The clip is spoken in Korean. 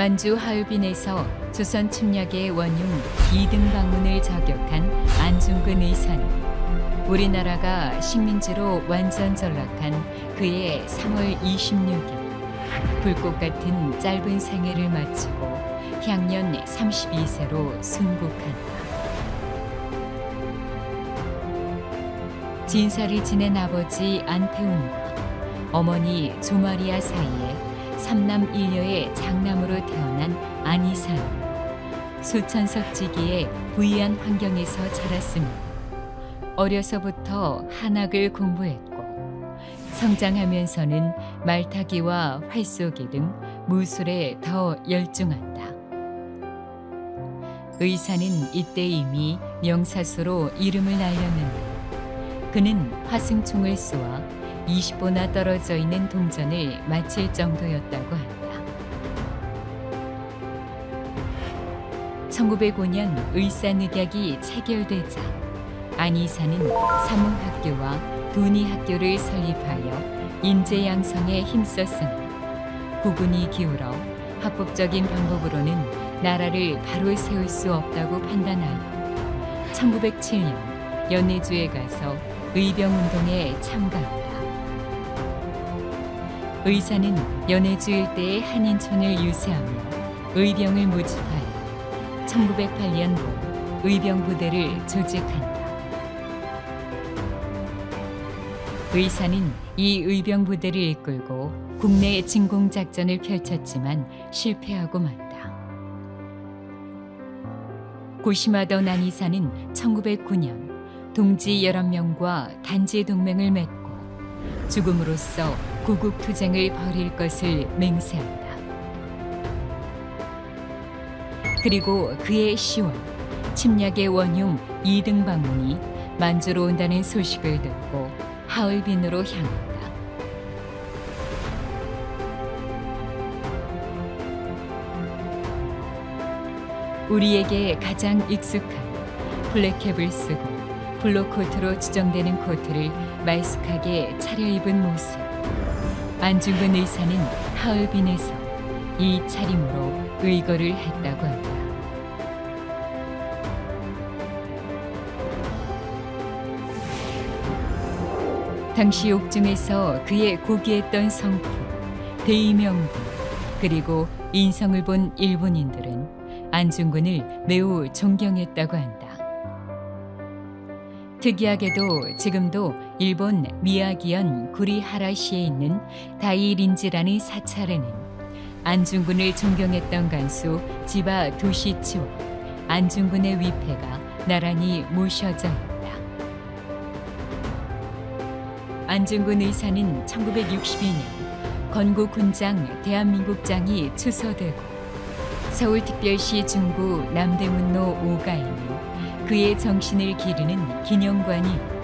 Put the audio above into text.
만주 하얼빈에서 조선 침략의 원흉 이등 방문을 저격한 안중근 의사는 우리나라가 식민지로 완전 전락한 그해 3월 26일 불꽃 같은 짧은 생애를 마치고 향년 32세로 순국한다. 진사를 지낸 아버지 안태웅과 어머니 조마리아 사이에 3남 1녀의 장남으로 태어난 안이사는 수천석 지기의 부유한 환경에서 자랐으며 어려서부터 한학을 공부했고 성장하면서는 말타기와 활쏘기 등 무술에 더 열중한다. 의사는 이때 이미 명사수로 이름을 날렸는데 그는 화승총을 쏘아 20보나 떨어져 있는 동전을 맞힐 정도였다고 한다. 1905년 의사늑약이 체결되자 안이사는 사문학교와 돈이학교를 설립하여 인재 양성에 힘썼으나 국운이 기울어 합법적인 방법으로는 나라를 바로 세울 수 없다고 판단하여 1907년 연해주에 가서 의병운동에 참가한다. 의사는 연해주 일대의 한인촌을 유세하며 의병을 모집하여 1908년도 의병부대를 조직한다. 의사는 이 의병부대를 이끌고 국내 진공작전을 펼쳤지만 실패하고 만다. 고심하던 안이사는 1909년 동지 11명과 단지 동맹을 맺고 죽음으로써 구국투쟁을 벌일 것을 맹세한다. 그리고 그해 10월 침략의 원흉 이등 방문이 만주로 온다는 소식을 듣고 하얼빈으로 향한다. 우리에게 가장 익숙한 블랙캡을 쓰고 블로코트로 추정되는 코트를 말쑥하게 차려입은 모습. 안중근 의사는 하얼빈에서 이 차림으로 의거를 했다고 한다. 당시 옥중에서 그의 고귀했던 성품, 대의명분, 그리고 인성을 본 일본인들은 안중근을 매우 존경했다고 한다. 특이하게도 지금도 일본 미야기현 구리하라시에 있는 다이린지라는 사찰에는 안중근을 존경했던 간수 지바 도시치와 안중근의 위패가 나란히 모셔져 있다. 안중근 의사는 1962년 건국훈장 대한민국장이 추서되고 서울특별시 중구 남대문로 5가에는 그의 정신을 기리는 기념관이 있다.